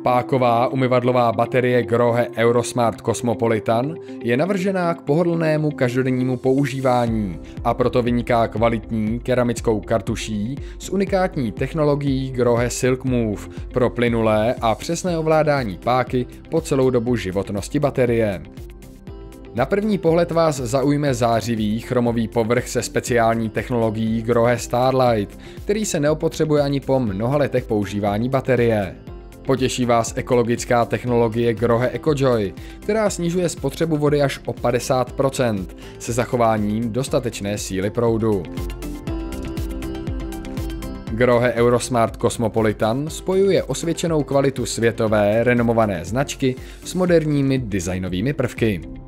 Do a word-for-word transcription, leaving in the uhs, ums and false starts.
Páková umyvadlová baterie Grohe Eurosmart Cosmopolitan je navržená k pohodlnému každodennímu používání a proto vyniká kvalitní keramickou kartuší s unikátní technologií Grohe Silk Move pro plynulé a přesné ovládání páky po celou dobu životnosti baterie. Na první pohled vás zaujme zářivý chromový povrch se speciální technologií Grohe Starlight, který se neopotřebuje ani po mnoha letech používání baterie. Potěší vás ekologická technologie Grohe EcoJoy, která snižuje spotřebu vody až o padesát procent se zachováním dostatečné síly proudu. Grohe Eurosmart Cosmopolitan spojuje osvědčenou kvalitu světové renomované značky s moderními designovými prvky.